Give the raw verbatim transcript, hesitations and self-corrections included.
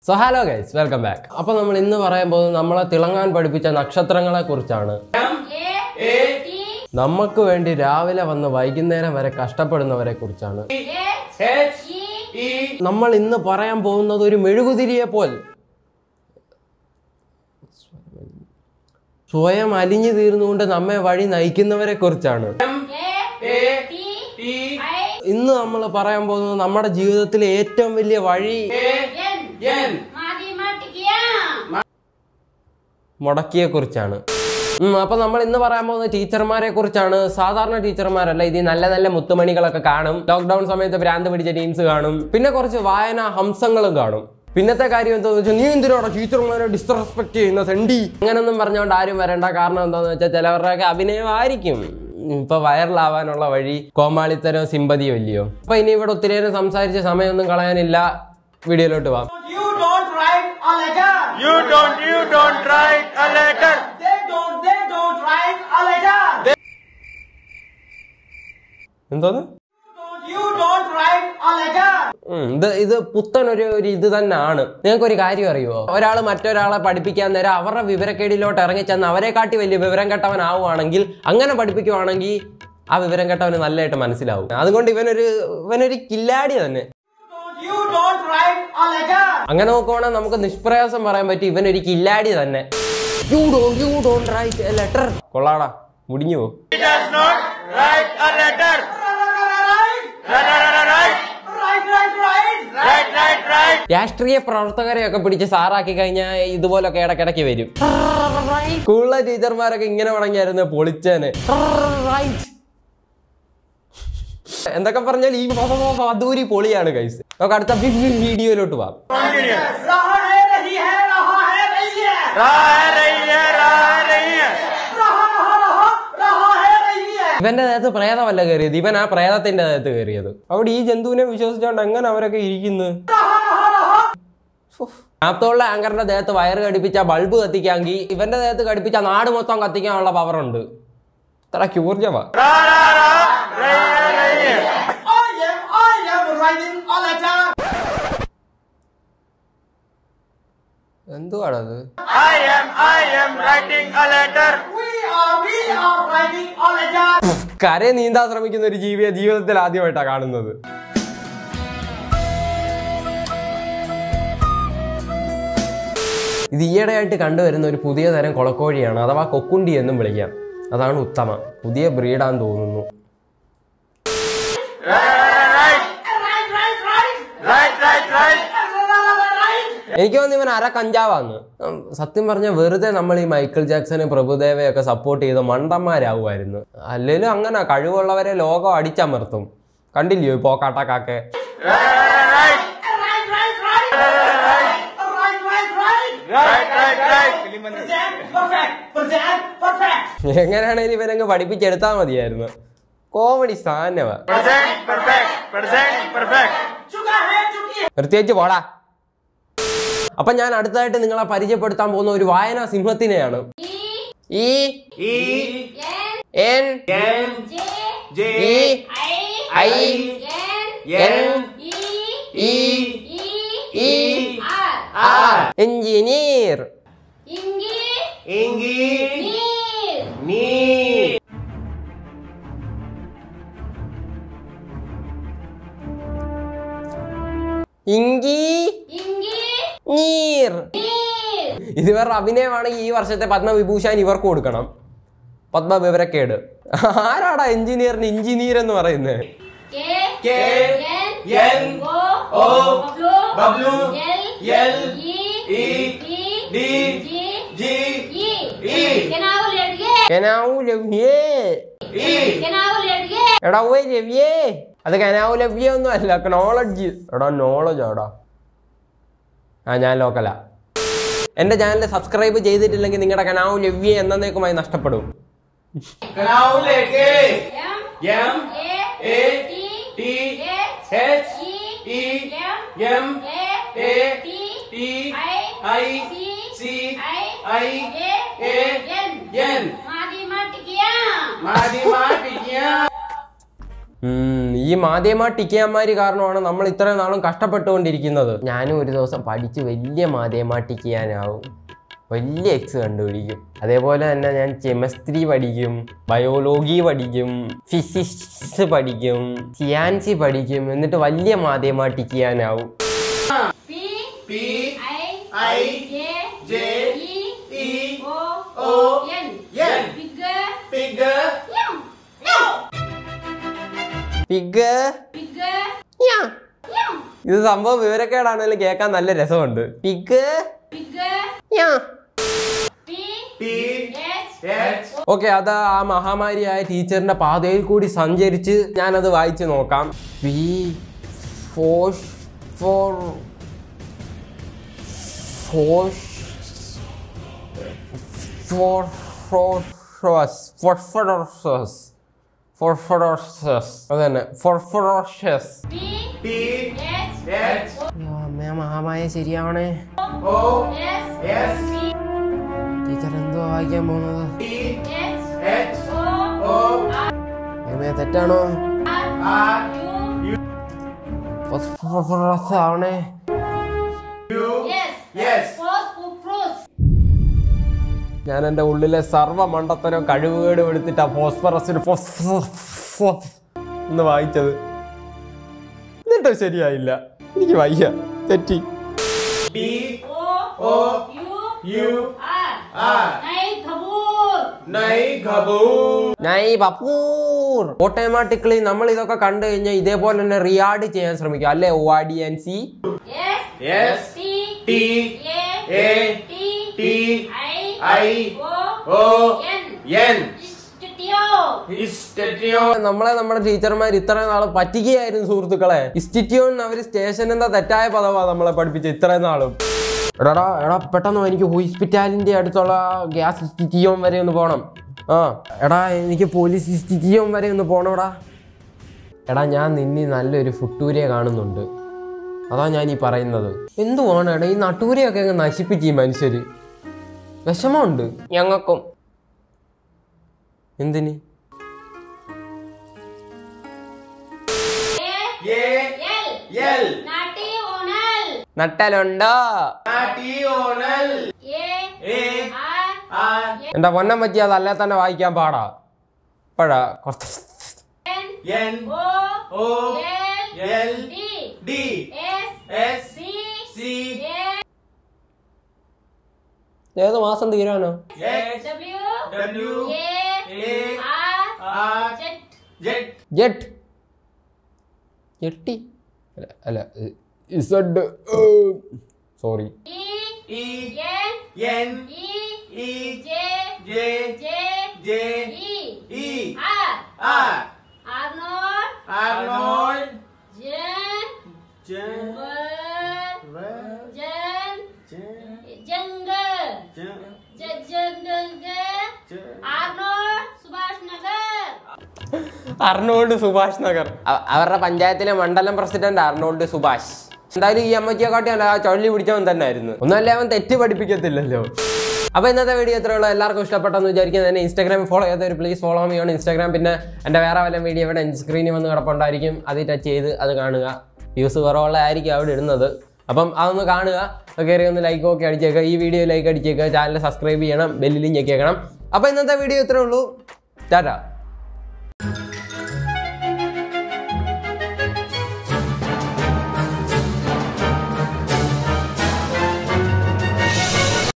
So hello guys, welcome back. അപ്പോൾ നമ്മൾ ഇന്ന് പറയാൻ പോകുന്നത് നമ്മളെ തിളങ്ങാൻ പഠിപ്പിച്ച നക്ഷത്രങ്ങളെ കുറിച്ചാണ്. നമുക്ക് വേണ്ടി രാവിലെ വന്ന് വൈകുന്നേരം വരെ കഷ്ടപ്പെടുന്നവരെ കുറിച്ചാണ്. നമ്മൾ ഇന്ന് പറയാൻ പോകുന്നത് ഒരു മെഴുകുതിരിയെ പോൽ സ്വയം അലിഞ്ഞു തീർന്നുകൊണ്ട് നമ്മെ വഴി നയിക്കുന്നവരെ കുറിച്ചാണ്. ഇന്ന് നമ്മൾ പറയാൻ പോകുന്നത് നമ്മുടെ ജീവിതത്തിലെ ഏറ്റവും വലിയ വഴി മുടക്കിയെ കുറിച്ചാണ്. അപ്പൊ നമ്മൾ ഇന്ന് പറയാൻ പോകുന്ന ടീച്ചർമാരെ കുറിച്ചാണ്. സാധാരണ ടീച്ചർമാരല്ല, ഇത് നല്ല നല്ല മുത്തുമണികളൊക്കെ കാണും. ലോക്ക്ഡൌൺ സമയത്ത് ഭ്രാന്ത് പിടിച്ച ടീംസ് കാണും. പിന്നെ കുറച്ച് വായന ഹംസങ്ങളും കാണും. പിന്നത്തെ കാര്യം എന്താണെന്ന് വെച്ചാൽ, നീ എന്തിനാണോ ടീച്ചർമാരെ ഡിസ്റെസ്പെക്ട് ചെയ്യുന്ന സെണ്ടി അങ്ങനൊന്നും പറഞ്ഞുകൊണ്ട് ആരും വരേണ്ട. കാരണം എന്താണെന്ന് വെച്ചാൽ ചിലവരുടെയൊക്കെ അഭിനയമായിരിക്കും. ഇപ്പൊ വൈറലാവാനുള്ള വഴി കോമാളിത്തരോ സിമ്പതിയോ ഇല്ലയോ. അപ്പൊ ഇനി ഇവിടെ ഒത്തിരി നേരം സംസാരിച്ച സമയമൊന്നും കളയാനില്ല, വീഡിയോയിലോട്ട് പോവാം. എന്തോന്ന് ഇത് ഇത് പുത്തനൊരു ഒരു ഇത് തന്നെയാണ്. നിങ്ങൾക്കൊരു കാര്യം അറിയുമോ? ഒരാൾ മറ്റൊരാളെ പഠിപ്പിക്കാൻ നേരം അവരുടെ വിവരക്കേടിലോട്ട് ഇറങ്ങിച്ചെന്ന് അവരെ കാട്ടി വലിയ വിവരം കെട്ടവനാവുകയാണെങ്കിൽ, അങ്ങനെ പഠിപ്പിക്കുവാണെങ്കിൽ ആ വിവരം കെട്ടവന് നല്ലതായിട്ട് മനസ്സിലാവും. അതുകൊണ്ട് ഇവനൊരു ഇവനൊരു കില്ലാടി തന്നെ. അങ്ങനെ നോക്കുവാണെങ്കിൽ നമുക്ക് നിഷ്പ്രയാസം പറയാൻ പറ്റും, ഇവനൊരു കില്ലാടി തന്നെ. You don't you don't write a letter. കൊള്ളാടാ, മുടിഞ്ഞു പോകും. രാഷ്ട്രീയ പ്രവർത്തകരെയൊക്കെ പിടിച്ച് സാറാക്കി കഴിഞ്ഞാൽ ഇതുപോലൊക്കെ ഇടക്കിടയ്ക്ക് വരും. സ്കൂളിലെ ടീച്ചർമാരൊക്കെ ഇങ്ങനെ തുടങ്ങിയായിരുന്നു പൊളിച്ചേന്. എന്തൊക്കെ പറഞ്ഞാൽ ഈ അദൂരി പൊളിയാണ് ഗൈസ്. നമുക്ക് അടുത്ത വീഡിയോയിലോട്ട് പോവാം. ഇവന്റെ ദേഹത്ത് പ്രേതമല്ല കയറിയത്, ഇവൻ ആ പ്രേതത്തിന്റെ ദേഹത്ത് കയറിയത്. അവിടെ ഈ ജന്തുവിനെ വിശ്വസിച്ചോണ്ട് എങ്ങനെ അവരൊക്കെ ഇരിക്കുന്നു. ആപ്തോളിലെ ആങ്കറിന്റെ ദേഹത്ത് വയറ് ഘടിപ്പിച്ച ബൾബ് കത്തിക്കാമെങ്കിൽ ഇവന്റെ ദേഹത്ത് ഘടിപ്പിച്ച നാട് മൊത്തം കത്തിക്കാനുള്ള പവർ ഉണ്ട്. ഇത്ര ക്യൂർജവാ. എന്തുവാണത്? കരയെ നീന്താൻ ശ്രമിക്കുന്ന ഒരു ജീവിയെ ജീവിതത്തിൽ ആദ്യമായിട്ടാണ് കാണുന്നത്. ഇത് ഈയിടെയായിട്ട് കണ്ടുവരുന്ന ഒരു പുതിയ തരം കൊളക്കോഴിയാണ്, അഥവാ കൊക്കുണ്ടി എന്നും വിളിക്കാം. അതാണ് ഉത്തമ. പുതിയ ബ്രീഡാന്ന് തോന്നുന്നു. എനിക്ക് തോന്നുന്നു ഇവൻ അര കഞ്ചാവാന്ന്. സത്യം പറഞ്ഞ വെറുതെ നമ്മൾ ഈ മൈക്കിൾ ജാക്സന് പ്രഭുദേവയൊക്കെ സപ്പോർട്ട് ചെയ്ത് മണ്ടന്മാരാവുമായിരുന്നു. അല്ലെങ്കിലും അങ്ങനെ കഴിവുള്ളവരെ ലോകം അടിച്ചമർത്തും. കണ്ടില്ലയോ ഈ പോക്കാട്ടക്കാക്കെ? എങ്ങനെയാണേലും ഇവനങ്ങ് പഠിപ്പിച്ചെടുത്താൽ മതിയായിരുന്നു. കോമഡി സ്ഥാനവാ. പ്രത്യേകിച്ച് പോടാ. അപ്പൊ ഞാൻ അടുത്തതായിട്ട് നിങ്ങളെ പരിചയപ്പെടുത്താൻ പോകുന്ന ഒരു വായനാ സിംഹത്തിനെയാണ്. ഈ N I N E R. Engineer. Engineer. ഇത് ഇവരുടെ അഭിനയമാണെങ്കിൽ ഈ വർഷത്തെ പത്മവിഭൂഷൺ ഇവർക്ക് കൊടുക്കണം. പത്മവിവരക്കേട്. ആരാടാ എഞ്ചിനീയറിന് എഞ്ചിനീയർ എന്ന് പറയുന്നത്? എടാ ഓ ലവ്യേ, അത് കനാവു ലവ്യ ഒന്നും അല്ല, നോളജ്. എടാ നോളജ് ആടാ. ആ ഞാൻ ലോക്കലാ. എന്റെ ചാനൽ സബ്സ്ക്രൈബ് ചെയ്തിട്ടില്ലെങ്കിൽ നിങ്ങളുടെ കനാവു ലവ്യ എന്നേക്കുമായി നഷ്ടപ്പെടും. ഈ മാധ്യമ ടിക്കയന്മാര് കാരണമാണ് നമ്മൾ ഇത്രയും നാളും കഷ്ടപ്പെട്ടുകൊണ്ടിരിക്കുന്നത്. ഞാനും ഒരു ദിവസം പഠിച്ച് വലിയ മാധ്യമ ടിക്കയാനാവും, വലിയ എക്സ് കണ്ടുപിടിക്കും. അതേപോലെ തന്നെ ഞാൻ കെമിസ്ട്രി പഠിക്കും, ബയോളജി പഠിക്കും, ഫിസിക്സ് പഠിക്കും, സിയാൻസി പഠിക്കും, എന്നിട്ട് വലിയ മാധ്യമ ടിക്കയാനാവും. ഇത് സംഭവം വിവരക്കേടാണെങ്കിലും കേൾക്കാൻ നല്ല രസമുണ്ട്. പിഗ് ഓക്കെ, അത് ആ മഹാമാരിയായ ടീച്ചറിന്റെ പാതയിൽ കൂടി സഞ്ചരിച്ച് ഞാനത് വായിച്ചു നോക്കാം. P four four four four phosphorus phosphorus അതന്നെ ഫോർഫോറോസസ്. അമ്മ മഹാമായ ശരിയാവണേ. ടീച്ചർ എന്തോ വായിക്കാൻ പോകുന്നത്? അമ്മ തെറ്റാണോ? ഫോസ്ഫറസ് ആവണേ. ഞാൻ എൻ്റെ ഉള്ളിലെ സർവ്വ മണ്ടത്തരോ കഴിവുകേട് എടുത്തിട്ട് ആ ഫോസ്ഫറസിന് എന്ന് വായിച്ചത്. എന്നിട്ടോ ശരിയായില്ല, എനിക്ക് വയ്യ, തെറ്റി. ഓട്ടോമാറ്റിക്കലി നമ്മൾ ഇതൊക്കെ കണ്ടു കഴിഞ്ഞാൽ ഇതേപോലെ തന്നെ റിയാഡ് ചെയ്യാൻ ശ്രമിക്കുക, അല്ലേ? O R D N C നമ്മളെ നമ്മുടെ ടീച്ചർമാർ ഇത്രയും നാളും പറ്റിക്കുകയായിരുന്നു സുഹൃത്തുക്കളെ. ഇൻസ്റ്റിറ്റ്യൂൺ അവര് സ്റ്റേഷൻ എന്താ തെറ്റായ പദമാണ് നമ്മളെ പഠിപ്പിച്ച ഇത്രയും നാളും. എടാ എടാ പെട്ടെന്ന് എനിക്ക് ഹോസ്പിറ്റാലിന്റെ അടുത്തുള്ള ഗ്യാസ് ഇൻസ്റ്റിറ്റ്യൂൺ വരെ ഒന്ന് പോകണം. ആ എടാ എനിക്ക് പോലീസ് ഇൻസ്റ്റിറ്റ്യൂൺ വരെ ഒന്ന് പോകണോടാ. എടാ ഞാൻ നിന്നി നല്ലൊരു ഫുട്ടൂരിയ കാണുന്നുണ്ട്, അതാ ഞാൻ ഈ പറയുന്നത്. എന്തുവാണ് എടാ ഈ നട്ടൂരിയൊക്കെ അങ്ങ് നശിപ്പിച്ച് ഈ മനുഷ്യര്. വിഷമമുണ്ട് ഞങ്ങൾക്കും. എന്തിന്? നട്ടലുണ്ടോ? എന്റെ പൊന്നം പറ്റി അതല്ലേ തന്നെ വായിക്കാൻ പാടാ. പഴാ കുറച്ച് ഏത് മാസം തീരാനോ? ജെറ്റ് ജെട്ടി അല്ല Z sorry. Arnold Subhash Nagar, അവരുടെ പഞ്ചായത്തിലെ മണ്ഡലം പ്രസിഡന്റ് അർണോൾഡ് സുഭാഷ്. എന്തായാലും ഈ അമ്മച്ചിയെ കാട്ടി അല്ല ചൊല്ലി പിടിച്ചവൻ തന്നെ ആയിരുന്നു. ഒന്നല്ലേ അവൻ തെറ്റ് പഠിപ്പിക്കത്തില്ലല്ലോ. അപ്പോൾ ഇന്നത്തെ വീഡിയോ എത്രയുള്ളൂ, എല്ലാവർക്കും ഇഷ്ടപ്പെട്ടെന്ന് വിചാരിക്കുന്നത്. തന്നെ ഇൻസ്റ്റാഗ്രാമിൽ ഫോളോ ചെയ്തവർ പ്ലീസ് ഫോളോ ചെയ്യണം ഇൻസ്റ്റാഗ്രാം. പിന്നെ എൻ്റെ വേറെ വല്ല വീഡിയോ ഇവിടെ സ്ക്രീനിൽ വന്ന് കിടപ്പുണ്ടായിരിക്കും, അത് ടച്ച് ചെയ്ത് അത് കാണുക. വ്യൂസ് കുറവുള്ളതായിരിക്കും അവിടെ ഇടുന്നത്, അപ്പം അതൊന്ന് കാണുക. കയറി ഒന്ന് ലൈക്ക് ഒക്കെ അടിച്ചേക്കുക, ഈ വീഡിയോ ലൈക്ക് അടിച്ചേക്കുക, ചാനൽ സബ്സ്ക്രൈബ് ചെയ്യണം, ബെല്ലിലും ഞെക്കിയേക്കണം. അപ്പോൾ ഇന്നത്തെ വീഡിയോ ഇത്രേ ഉള്ളൂ. ടാറ്റാ.